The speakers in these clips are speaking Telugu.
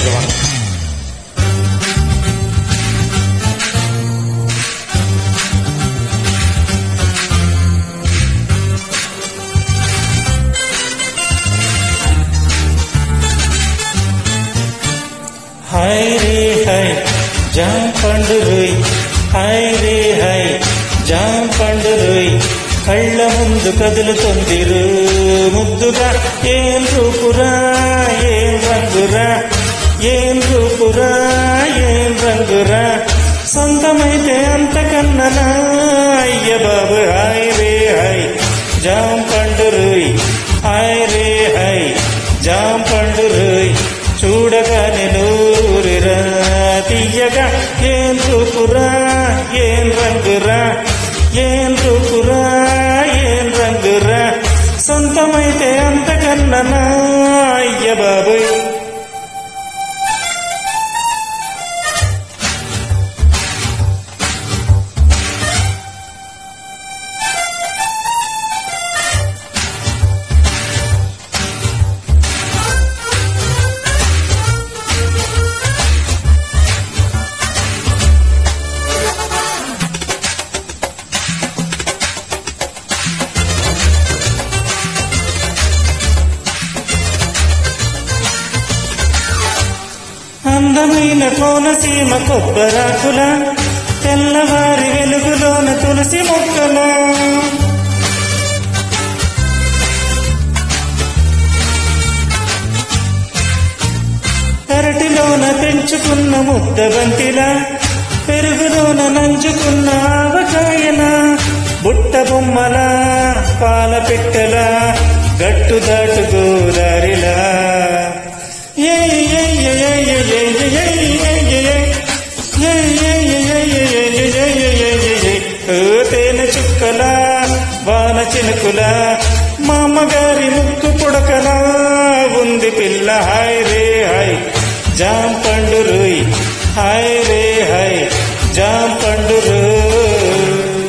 యజమాని. హాయ్ రే హాయ్ జామ పండు రోయ్, హాయ్ రే హాయ్ జామ పండు రోయ్, కళ్ళ ముందు కదులుతుంది రో ముద్దుగా. ఏం రూపురా ఏం రంగురా, ఏం రూపురా ఏం రంగురా, సొంతమైతే అంతకన్ననా అయ్య బాబు. హాయ్ రే హాయ్ జామ పండు రోయ్, హాయ్ రే హాయ్ జామ పండు రోయ్, చూడగానే నూరురా తీయగా. ఏం రూపురా ఏం రంగురా, ఏం రూపురా ఏం రంగురా, సొంతమైతే అంతకన్ననా అయ్య బాబోయ్. అందమైన కోనసీమ కొబ్బరాకుల, తెల్లవారి వెలుగులోన తులసి మొక్కల, పెరటిలోన పెంచుకున్న ముద్దబంతిల, పెరుగులోన నంచుకున్న ఆవకాయల, బుట్ట బొమ్మల పాల పెట్టెల, గట్టు దాటు గోదారిలా. తేనె చుక్కల వాన చినుకుల, మామగారి ముక్కు పుడకలా ఉంది పిల్ల. హాయ్ రే హాయ్ జామ పండు రోయ్, హాయ్ రే హాయ్ జామ పండు రోయ్.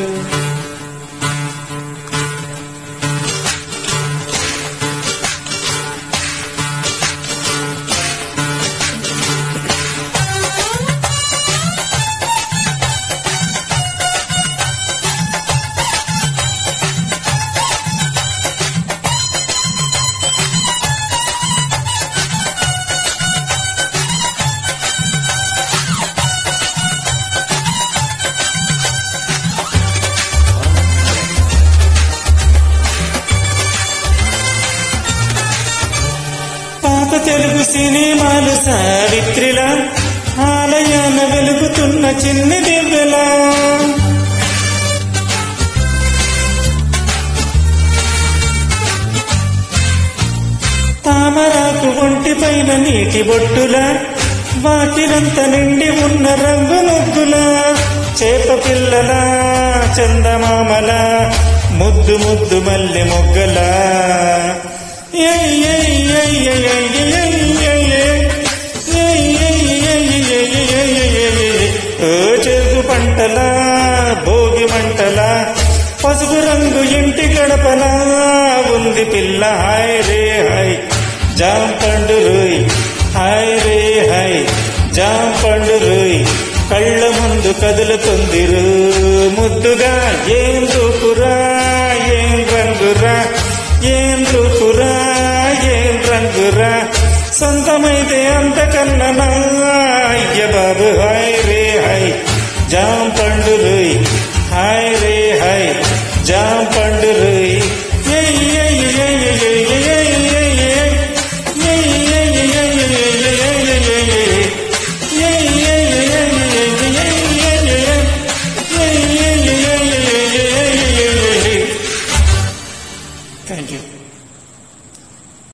పాత తెలుగు సినిమాలు సావిత్రిలా, ఆలయాన వెలుగుతున్న చిన్ని దివ్యలా, తామరాకు ఒంటి పైన నీటి బొట్టులా, వాకిలంత నిండి ఉన్న రంగు ముగ్గులా, చేప పిల్లల చందమామల, ముద్దు ముద్దు మల్లె మొగ్గలా. చెరుకు పంటల భోగి మంటల, పసుపు రంగు ఇంటి గడపలా ఉంది పిల్ల. హాయ్ రే హాయ్ జామ పండు రోయ్, హాయ్ రే హాయ్ జామ పండు రోయ్, కళ్ళ ముందు కదులుతుంది రో ముద్దుగా. ఏం రూపురా ఏం రంగురా, ఏం రూపురా ఏం రంగురా, సొంతమైతే అంతకన్ననా అయ్య బాబు. హాయ్ రే హాయ్ జామ పండు రోయ్, హాయ్ రే హాయ్ జామ పండు రోయ్.